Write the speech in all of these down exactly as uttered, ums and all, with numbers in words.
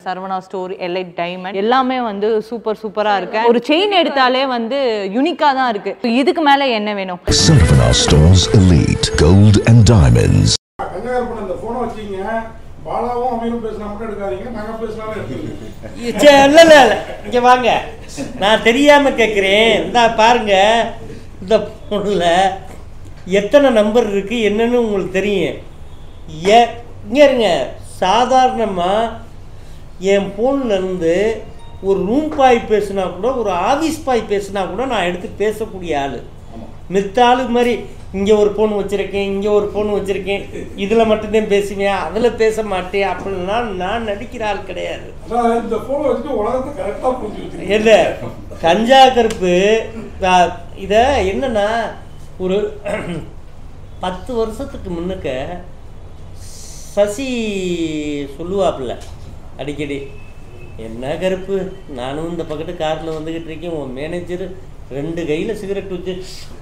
Saravana store, Elite Diamond எல்லாமே வந்து super சூப்பரா இருக்கு. ஒரு செயின் எடுத்தாலே வந்து யூனிக்கா தான் இருக்கு. இதுக்கு மேல என்ன வேணும்? Saravana stores Elite Gold and Diamonds. கங்ககார் பண்ண இந்த போன் வச்சீங்க. பாலாவும் அமீரும் பேசினா மட்டும் எடுக்காதீங்க. நாங்க பேசினாலும் எடுத்துங்க. இல்ல இல்ல இங்க வாங்க. நான் தெரியாம கேக்குறேன். இந்தா பாருங்க. இந்த போன்ல எத்தனை நம்பர் இருக்கு என்னன்னு உங்களுக்கு தெரியும். ஏ இங்க இருங்க. சாதாரணமா என் ஃபோன்லேருந்து ஒரு ரூம் பாய் பேசுனா கூட ஒரு ஆஃபீஸ் பாய் பேசுனா கூட நான் எடுத்து பேசக்கூடிய ஆள். மித்த ஆளு மாதிரி இங்கே ஒரு ஃபோன் வச்சுருக்கேன், இங்கே ஒரு ஃபோன் வச்சுருக்கேன், இதில் மட்டும்தான் பேசுவேன், அதில் பேச மாட்டேன் அப்படின்னா நான் நடிக்கிற ஆள் கிடையாது. இல்லை கஞ்சா கருப்பு இதை என்னன்னா ஒரு பத்து வருஷத்துக்கு முன்னுக்க சசி சொல்லுவாப்புல அடிக்கடி, என்ன கருப்பு நானும் இந்த பக்கத்து காரில் வந்துக்கிட்டு இருக்கேன், உன் மேனேஜர் ரெண்டு கையில் சிகரெட் வச்சு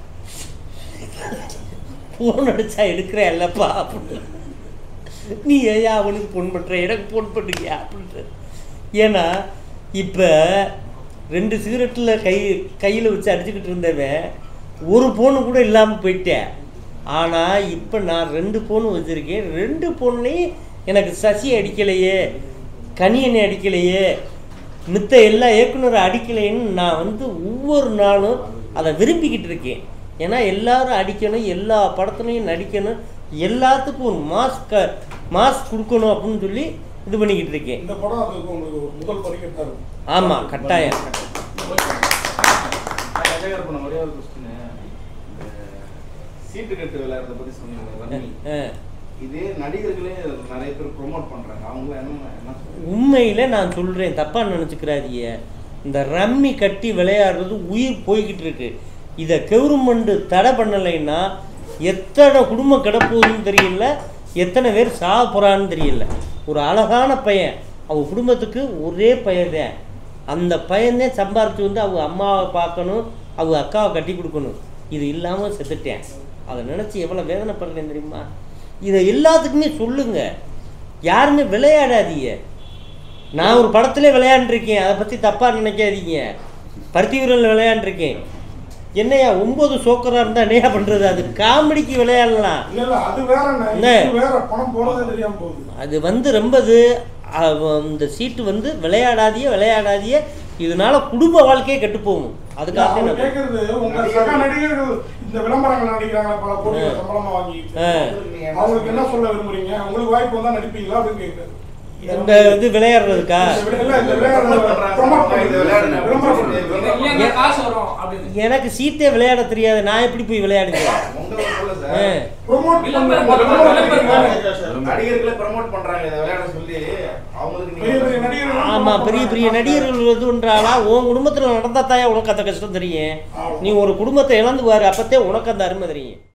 ஃபோன் அடித்தா எடுக்கிறேன் இல்லைப்பா அப்படின்னு, நீ ஏயா அவனுக்கு ஃபோன் பண்ணுற எனக்கு ஃபோன் பண்ணுறியா அப்படின்ட்டு. ஏன்னா இப்போ ரெண்டு சிகரெட்டில் கை கையில் வச்சு அடிச்சுக்கிட்டு இருந்தவன் ஒரு ஃபோனு கூட இல்லாமல் போயிட்டேன். ஆனால் இப்போ நான் ரெண்டு ஃபோனு வச்சுருக்கேன். ரெண்டு ஃபோன்லேயும் எனக்கு சசி அடிக்கலையே, கனியனை அடிக்கலையே, மித்த எல்லா இயக்குனரை அடிக்கலைன்னு நான் வந்து ஒவ்வொரு நாளும் அதை விரும்பிக்கிட்டு இருக்கேன். ஏன்னா எல்லாரும் அடிக்கணும், எல்லா படத்துலையும் நடிக்கணும், எல்லாத்துக்கும் ஒரு மாஸ்க் மாஸ்க் கொடுக்கணும் அப்படின்னு சொல்லி இது பண்ணிக்கிட்டு இருக்கேன். ஆமாம் கட்டாயம். சீட்டு கட்டு விளையாடுறத பத்தி சொன்னீங்க. இதே நடிகர்களே நிறைய பேர் ப்ரோமோட் பண்றாங்க. அவங்க என்ன உண்மையில நான் சொல்றேன், தப்பா நினைச்சுக்கிறாதீங்க. இந்த ரம்மி கட்டி விளையாடுறது உயிர் போய்கிட்டு இருக்கு. இதை கவர்மெண்ட் தடை பண்ணலைன்னா எத்தனை குடும்பம் கிடப்போகுதுன்னு தெரியல, எத்தனை பேர் சாக போறான்னு தெரியல. ஒரு அழகான பையன், அவங்க குடும்பத்துக்கு ஒரே பையன் தான். அந்த பையனே சம்பாரிச்சு வந்து அவங்க அம்மாவை பார்க்கணும், அவங்க அக்காவை கட்டி கொடுக்கணும். இது இல்லாமல் செத்துட்டேன். அதை நினச்சி எவ்வளோ வேதனைப்படுறேன் தெரியுமா? இதை எல்லாத்துக்குமே சொல்லுங்க, யாருமே விளையாடாதீங்க. நான் ஒரு படத்திலே விளையாண்டுருக்கேன், அதை பற்றி தப்பாக நினைக்காதீங்க. பருத்தி வீரனில் விளையாண்டுருக்கேன். என்னையா ஒன்பது சோக்கராக இருந்தால் என்னையா பண்ணுறது? அது காமெடிக்கு விளையாடலாம். அது வந்து ரொம்பது இந்த சீட்டு வந்து விளையாடாதிய விளையாடாதிய இதனால குடும்ப வாழ்க்கையே கெட்டு போகும். அதுக்காக இந்த விளம்பரங்கள் நடிக்கிறாங்க, பல கோடி சம்பளமா வாங்கி அவங்களுக்கு என்ன சொல்ல விரும்புறீங்க? உங்களுக்கு வாய்ப்பு வந்தா நடிப்பீங்களா அப்படின்னு கேட்குறது. இந்த இது விளையாடுறதுக்கா? எனக்கு சீட்டே விளையாட தெரியாது, நான் எப்படி போய் விளையாடுவேன்? ஆமா, பெரிய பெரிய நடிகர்கள் இதுன்றாலா உன் குடும்பத்துல நடந்தா தாயா உனக்கு அந்த கஷ்டம் தெரியும். நீ ஒரு குடும்பத்தை இழந்து பாரு, அப்பத்தே உனக்கு அந்த அருமை தெரியும்.